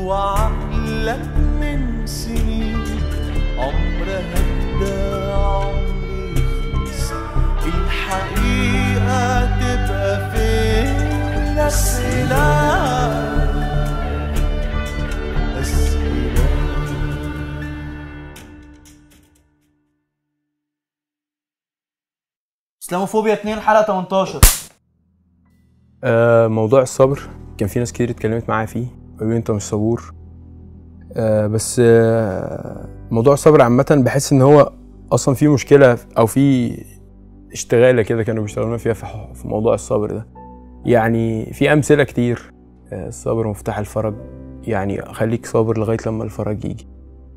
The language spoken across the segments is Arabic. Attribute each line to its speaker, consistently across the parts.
Speaker 1: وعقلك من سنين عمرها ادى عمري يخلص الحقيقة تبقى فين؟
Speaker 2: اسلاموفوبيا 2 حلقة 18.
Speaker 3: موضوع الصبر كان في ناس كتير اتكلمت معايا فيه قالوا لي انت مش صبور. بس موضوع الصبر عامة بحس ان هو اصلا في مشكلة او في اشتغالة كده كانوا بيشتغلون فيها في موضوع الصبر ده. يعني في امثلة كتير، الصبر مفتاح الفرج، يعني خليك صابر لغاية لما الفرج يجي.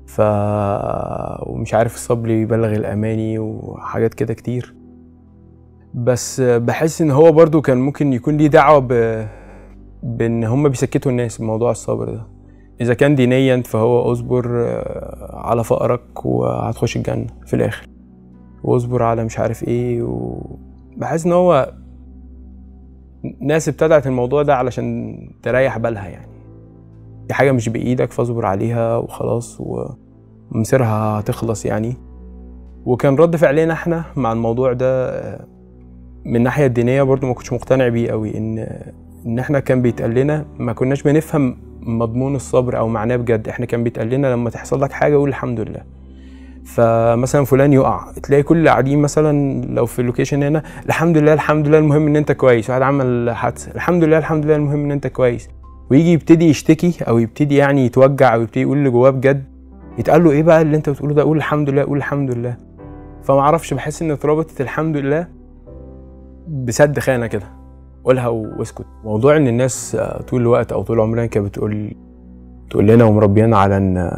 Speaker 3: ومش عارف الصبر يبلغ الاماني وحاجات كده كتير. بس بحس ان هو برضو كان ممكن يكون ليه دعوة بان هم بيسكتوا الناس بموضوع الصبر ده. اذا كان دينيا فهو اصبر على فقرك وهتخش الجنة في الاخر، واصبر على مش عارف ايه. وبحس ان هو ناس ابتدعت الموضوع ده علشان تريح بالها، يعني دي حاجة مش بايدك فاصبر عليها وخلاص ومصيرها هتخلص يعني. وكان رد فعلنا احنا مع الموضوع ده من الناحية الدينية برضو ما كنتش مقتنع بيه قوي، ان احنا كان بيتقال لنا ما كناش بنفهم مضمون الصبر او معناه بجد. احنا كان بيتقال لنا لما تحصل لك حاجة قول الحمد لله. فمثلا فلان يقع تلاقي كل اللي قاعدين مثلا لو في اللوكيشن هنا الحمد لله الحمد لله المهم ان انت كويس. واحد عمل حادثة الحمد لله الحمد لله المهم ان انت كويس. ويجي يبتدي يشتكي او يبتدي يعني يتوجع او يبتدي يقول اللي جواه بجد، يتقال له ايه بقى اللي انت بتقوله ده؟ قول الحمد لله قول الحمد لله. فما اعرفش بحس ان اتربطت الحمد لله بسد خانة كده، قولها واسكت. موضوع ان الناس طول الوقت او طول عمرنا كانت تقول لنا ومربيانا على ان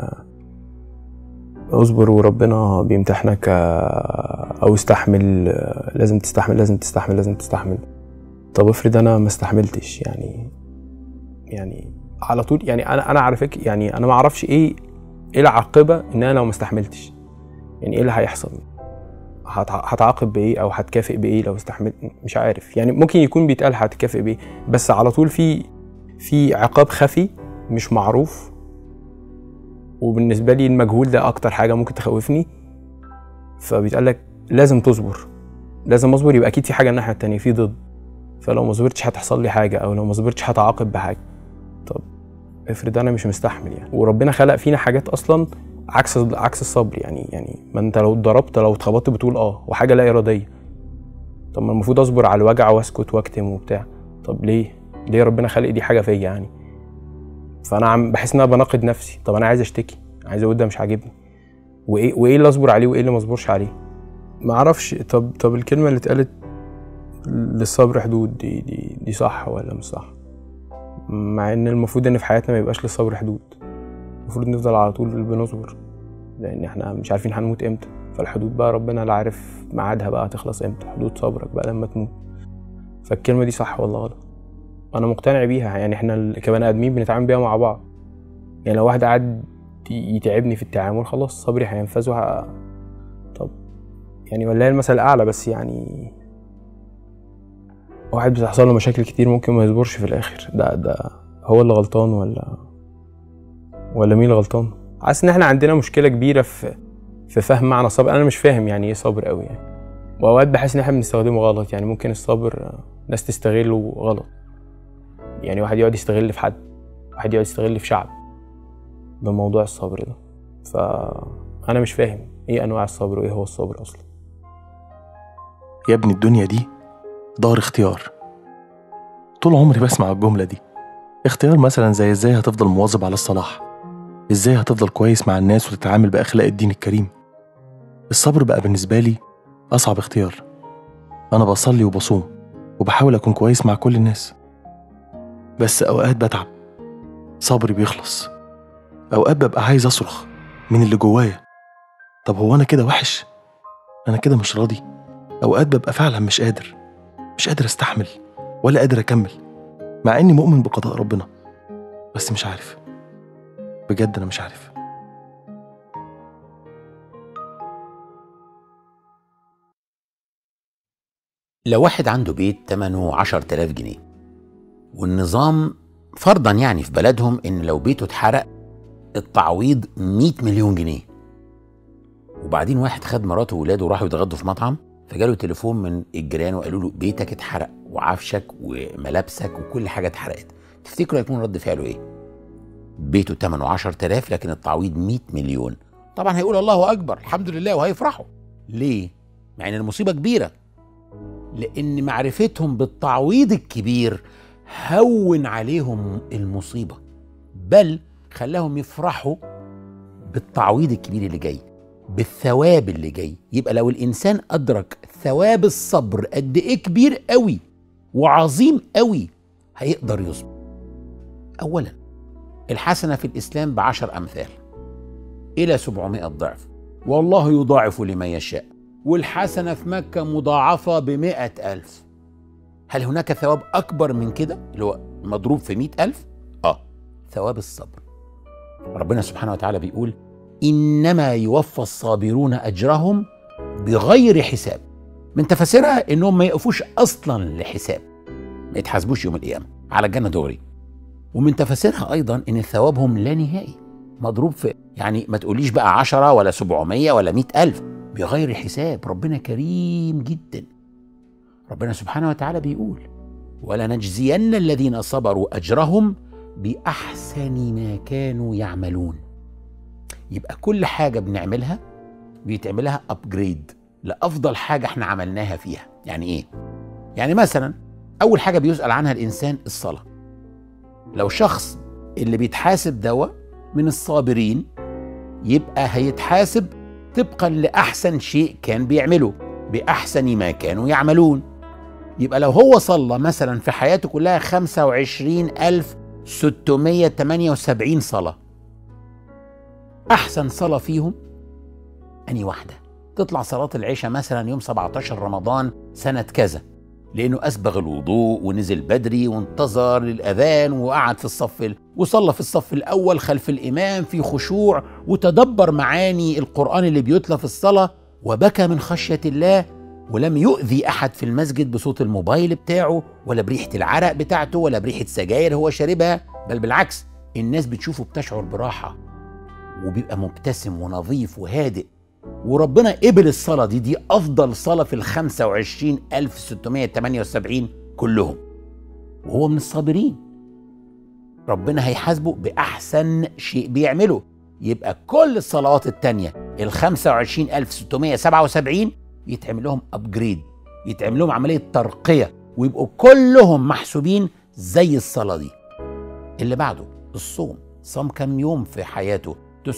Speaker 3: اصبر وربنا بيمتحنك او استحمل، لازم تستحمل لازم تستحمل لازم تستحمل. طب افرض انا ما استحملتش، يعني على طول يعني انا عارفك، يعني انا ما اعرفش ايه العاقبة ان انا لو ما استحملتش. يعني ايه اللي هيحصل؟ هتعاقب بايه او هتكافئ بايه لو استحملت؟ مش عارف. يعني ممكن يكون بيتقال هتكافئ بايه، بس على طول في عقاب خفي مش معروف. وبالنسبه لي المجهول ده اكتر حاجه ممكن تخوفني. فبيتقال لك لازم تصبر، لازم اصبر، يبقى اكيد في حاجه الناحيه التانيه في ضد. فلو ما صبرتش هتحصل لي حاجه، او لو ما صبرتش هتعاقب بحاجه. طب افرض انا مش مستحمل يعني، وربنا خلق فينا حاجات اصلا عكس الصبر. يعني ما انت لو اتضربت لو اتخبطت بتقول وحاجه لا اراديه. طب ما المفروض اصبر على الوجع واسكت واكتم وبتاع. طب ليه ربنا خلق دي حاجه فيا يعني؟ فانا بحس ان انا بناقض نفسي. طب انا عايز اشتكي، عايز اقول ده مش عاجبني، وايه اللي اصبر عليه وايه اللي ما اصبرش عليه؟ ما اعرفش. طب الكلمه اللي اتقالت للصبر حدود دي صح ولا مش صح؟ مع ان المفروض ان في حياتنا ما يبقاش للصبر حدود. المفروض نفضل على طول بنصبر، لان احنا مش عارفين هنموت امتى. فالحدود بقى ربنا اللي عارف ميعادها بقى هتخلص امتى، حدود صبرك بقى لما تموت. فالكلمه دي صح ولا غلط؟ انا مقتنع بيها. يعني احنا كبني ادمين بنتعامل بيها مع بعض. يعني لو واحد قعد يتعبني في التعامل خلاص صبري هينفذ طب يعني والله المثل الاعلى. بس يعني واحد بتحصل له مشاكل كتير ممكن ما يصبرش في الاخر، ده هو اللي غلطان ولا مين اللي غلطان؟ حاسس ان احنا عندنا مشكله كبيره في فهم معنى الصبر. انا مش فاهم يعني ايه صبر قوي يعني. واوقات بحس ان احنا بنستخدمه غلط. يعني ممكن الصبر ناس تستغله غلط. يعني واحد يقعد يستغل في حد، واحد يقعد يستغل في شعب بموضوع الصبر ده. فانا مش فاهم ايه انواع الصبر وايه هو الصبر اصلا.
Speaker 4: يا ابني الدنيا دي دار اختيار. طول عمري بسمع الجملة دي. اختيار مثلا زي ازاي هتفضل مواظب على الصلاح، ازاي هتفضل كويس مع الناس وتتعامل بأخلاق الدين الكريم. الصبر بقى بالنسبة لي أصعب اختيار. أنا بصلي وبصوم وبحاول أكون كويس مع كل الناس، بس أوقات بتعب، صبري بيخلص. أوقات ببقى عايز أصرخ من اللي جوايا، طب هو أنا كده وحش؟ أنا كده مش راضي؟ أوقات ببقى فعلا مش قادر أستحمل ولا قادر أكمل، مع إني مؤمن بقضاء ربنا، بس مش عارف. بجد أنا مش عارف.
Speaker 5: لو واحد عنده بيت تمنه 10,000 جنيه والنظام
Speaker 2: فرضا يعني في بلدهم ان لو بيته اتحرق التعويض 100 مليون جنيه. وبعدين واحد خد مراته وولاده وراحوا يتغدوا في مطعم، فجاله تليفون من الجيران وقالوا له بيتك اتحرق وعفشك وملابسك وكل حاجه اتحرقت. تفتكروا هيكون رد فعله ايه؟ بيته ثمنه 10,000 لكن التعويض 100 مليون. طبعا هيقول الله اكبر الحمد لله وهيفرحوا. ليه؟ مع ان المصيبه كبيره، لان معرفتهم بالتعويض الكبير هون عليهم المصيبه، بل خلاهم يفرحوا بالتعويض الكبير اللي جاي، بالثواب اللي جاي. يبقى لو الانسان ادرك ثواب الصبر قد ايه كبير قوي وعظيم قوي هيقدر يصبر. اولا الحسنه في الاسلام ب10 امثال الى 700 ضعف، والله يضاعف لمن يشاء. والحسنه في مكه مضاعفه ب100,000. هل هناك ثواب اكبر من كده اللي هو مضروب في 100,000؟ ثواب الصبر. ربنا سبحانه وتعالى بيقول إنما يوفى الصابرون أجرهم بغير حساب. من تفسيرها إنهم ما يقفوش أصلا لحساب، ما يتحاسبوش يوم القيامة على الجنة دغري. ومن تفسيرها أيضا إن ثوابهم لا نهائي، مضروب في يعني ما تقوليش بقى 10 ولا 700 ولا 100,000، بغير حساب. ربنا كريم جدا. ربنا سبحانه وتعالى بيقول ولنجزين الذين صبروا أجرهم بأحسن ما كانوا يعملون. يبقى كل حاجة بنعملها بيتعملها أبجريد لأفضل حاجة احنا عملناها فيها. يعني ايه؟ يعني مثلا أول حاجة بيسأل عنها الإنسان الصلاة. لو شخص اللي بيتحاسب دوا من الصابرين يبقى هيتحاسب طبقا لأحسن شيء كان بيعمله، بأحسن ما كانوا يعملون. يبقى لو هو صلى مثلا في حياته كلها 25,678 صلاة، أحسن صلاة فيهم أني واحدة؟ تطلع صلاة العشاء مثلا يوم 17 رمضان سنة كذا، لأنه أسبغ الوضوء ونزل بدري وانتظر الأذان وقعد في الصف وصلى في الصف الأول خلف الإمام في خشوع وتدبر معاني القرآن اللي بيتلى في الصلاة وبكى من خشية الله، ولم يؤذي أحد في المسجد بصوت الموبايل بتاعه ولا بريحة العرق بتاعته ولا بريحة سجاير هو شاربها، بل بالعكس الناس بتشوفه بتشعر براحة وبيبقى مبتسم ونظيف وهادئ. وربنا قبل الصلاة دي أفضل صلاة في 25,678 كلهم، وهو من الصابرين. ربنا هيحاسبه بأحسن شيء بيعمله. يبقى كل الصلوات التانية 25,677 يتعمل لهم أبجريد، يتعمل لهم عملية ترقية ويبقوا كلهم محسوبين زي الصلاة دي. اللي بعده الصوم. صام كم يوم في حياته؟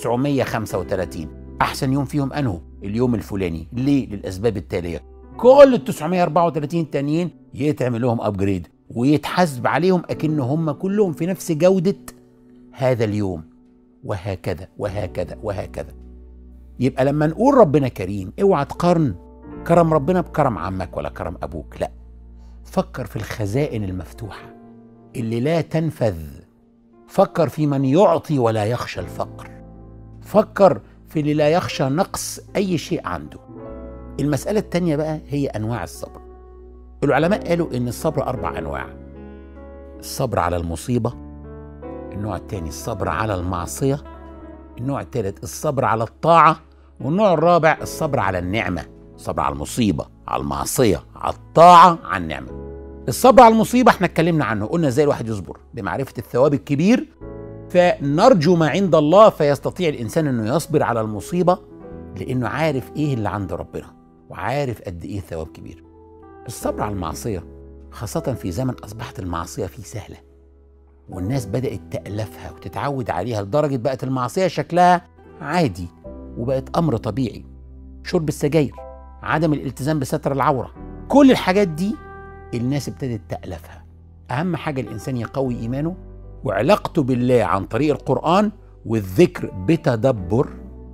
Speaker 2: 935. أحسن يوم فيهم أنه اليوم الفلاني. ليه؟ للأسباب التالية. كل 934 التانيين يتعمل لهم أبجريد ويتحاسب عليهم أكن هم كلهم في نفس جودة هذا اليوم، وهكذا وهكذا وهكذا. يبقى لما نقول ربنا كريم اوعى تقارن كرم ربنا بكرم عمك ولا كرم أبوك، لا. فكر في الخزائن المفتوحة اللي لا تنفذ. فكر في من يعطي ولا يخشى الفقر. فكر في اللي لا يخشى نقص أي شيء عنده. المسألة التانية بقى هي أنواع الصبر. العلماء قالوا إن الصبر 4 أنواع. الصبر على المصيبة، النوع الثاني الصبر على المعصية، النوع الثالث الصبر على الطاعة، والنوع الرابع الصبر على النعمة. الصبر على المصيبة، على المعصية، على الطاعة، على النعمة. الصبر على المصيبة احنا اتكلمنا عنه، قلنا ازاي الواحد يصبر بمعرفة الثواب الكبير، فنرجو ما عند الله فيستطيع الإنسان أنه يصبر على المصيبة لأنه عارف إيه اللي عند ربنا وعارف قد إيه ثواب كبير. الصبر على المعصية خاصة في زمن أصبحت المعصية فيه سهلة والناس بدأت تألفها وتتعود عليها لدرجة بقت المعصية شكلها عادي وبقت أمر طبيعي. شرب السجاير، عدم الالتزام بستر العورة، كل الحاجات دي الناس ابتدت تألفها. أهم حاجة الإنسان يقوي إيمانه وعلاقته بالله عن طريق القرآن والذكر بتدبر،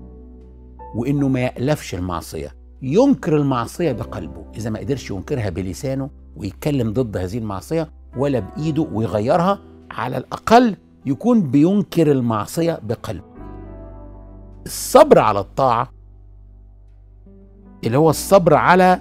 Speaker 2: وإنه ما يألفش المعصية، ينكر المعصية بقلبه. إذا ما قدرش ينكرها بلسانه ويتكلم ضد هذه المعصية ولا بإيده ويغيرها، على الأقل يكون بينكر المعصية بقلبه. الصبر على الطاعة اللي هو الصبر على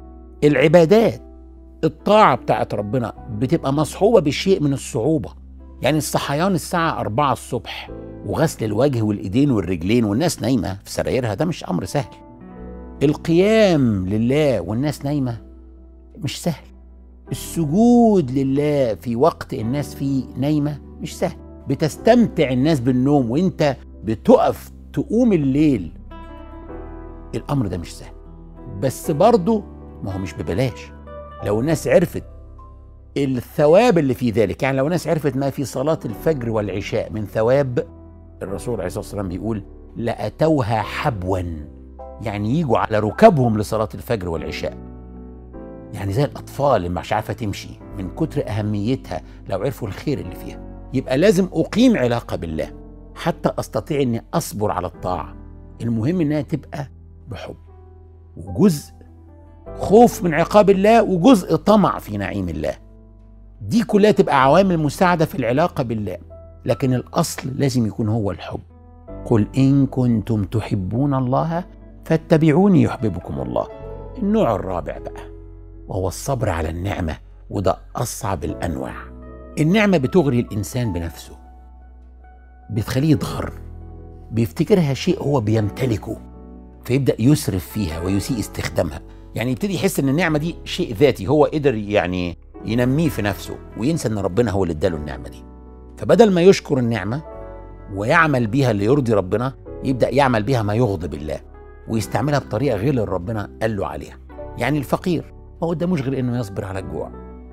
Speaker 2: العبادات. الطاعة بتاعت ربنا بتبقى مصحوبة بشيء من الصعوبة، يعني الصحيان الساعة 4 الصبح وغسل الوجه والإيدين والرجلين والناس نايمة في سرايرها ده مش أمر سهل. القيام لله والناس نايمة مش سهل. السجود لله في وقت الناس فيه نايمة مش سهل. بتستمتع الناس بالنوم وانت بتقف تقوم الليل. الأمر ده مش سهل، بس برضه ما هو مش ببلاش. لو الناس عرفت الثواب اللي في ذلك، يعني لو الناس عرفت ما في صلاة الفجر والعشاء من ثواب، الرسول عليه الصلاة والسلام بيقول لأتوها حبوا، يعني يجوا على ركبهم لصلاة الفجر والعشاء. يعني زي الأطفال اللي مش عارفة تمشي من كتر أهميتها لو عرفوا الخير اللي فيها. يبقى لازم أقيم علاقة بالله حتى أستطيع أني أصبر على الطاعة. المهم أنها تبقى بحب، وجزء خوف من عقاب الله، وجزء طمع في نعيم الله. دي كلها تبقى عوامل مساعدة في العلاقة بالله، لكن الأصل لازم يكون هو الحب. قل إن كنتم تحبون الله فاتبعوني يحببكم الله. النوع الرابع بقى وهو الصبر على النعمة، وده أصعب الأنواع. النعمة بتغري الإنسان بنفسه، بتخليه يتغر، بيفتكرها شيء هو بيمتلكه، فيبدأ يسرف فيها ويسيء استخدامها. يعني يبتدي يحس ان النعمة دي شيء ذاتي هو قدر يعني ينميه في نفسه، وينسى ان ربنا هو اللي اداله النعمة دي. فبدل ما يشكر النعمة ويعمل بيها اللي يرضي ربنا، يبدأ يعمل بيها ما يغضب الله، ويستعملها بطريقة غير اللي ربنا قال له عليها. يعني الفقير ما قداموش غير انه يصبر على الجوع،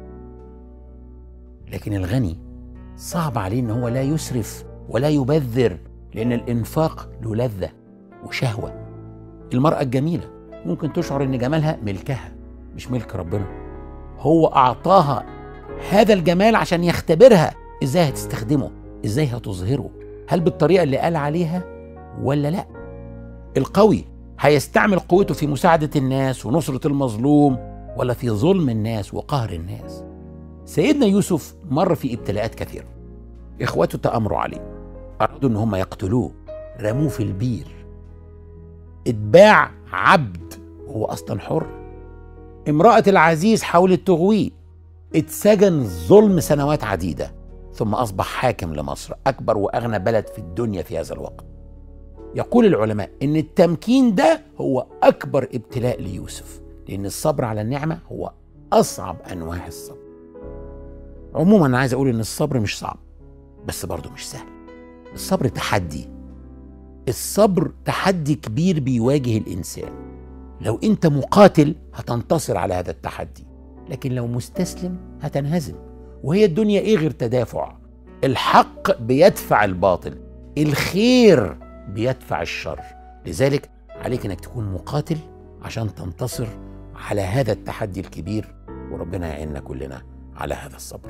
Speaker 2: لكن الغني صعب عليه ان هو لا يسرف ولا يبذر، لان الانفاق له لذة وشهوة. المرأة الجميلة ممكن تشعر ان جمالها ملكها مش ملك ربنا، هو اعطاها هذا الجمال عشان يختبرها ازاي هتستخدمه، ازاي هتظهره، هل بالطريقة اللي قال عليها ولا لا. القوي هيستعمل قوته في مساعدة الناس ونصرة المظلوم، ولا في ظلم الناس وقهر الناس. سيدنا يوسف مر في ابتلاءات كثيرة. اخواته تأمروا عليه، أرادوا ان هم يقتلوه، رموه في البير، اتباع عبد وهو أصلا حر. امرأة العزيز حاولت تغويه، اتسجن ظلم سنوات عديدة، ثم أصبح حاكم لمصر، أكبر وأغنى بلد في الدنيا في هذا الوقت. يقول العلماء إن التمكين ده هو أكبر ابتلاء ليوسف، لأن الصبر على النعمة هو أصعب أنواع الصبر. عموما أنا عايز أقول إن الصبر مش صعب، بس برضه مش سهل. الصبر تحدي، الصبر تحدي كبير بيواجه الإنسان. لو أنت مقاتل هتنتصر على هذا التحدي، لكن لو مستسلم هتنهزم. وهي الدنيا إيه غير تدافع؟ الحق بيدفع الباطل، الخير بيدفع الشر. لذلك عليك أنك تكون مقاتل عشان تنتصر على هذا التحدي الكبير، وربنا يعيننا كلنا على هذا الصبر.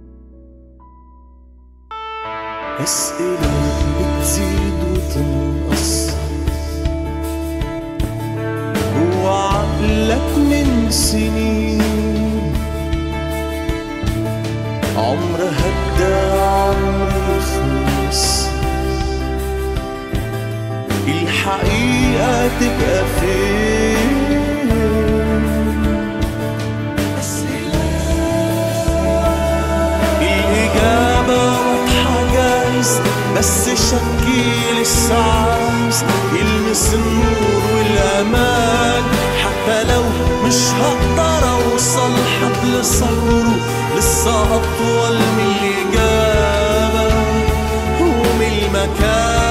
Speaker 1: أسئلة بتزيد وتنقص جوا عقلك من سنين، عمر هدى عمر يخلص، الحقيقة تبقى فين؟ أسئلة الإجابة واضحة جايز، بس شكي لسه عايز يلمس النور والأمان. حتى لو مش هقدر أوصل حبل صبره، لسه أطول من الإجابة ومن المكان.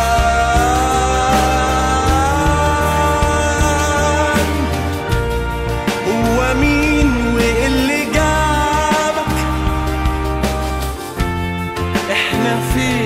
Speaker 1: هو مين واللي جابك؟ إحنا فين؟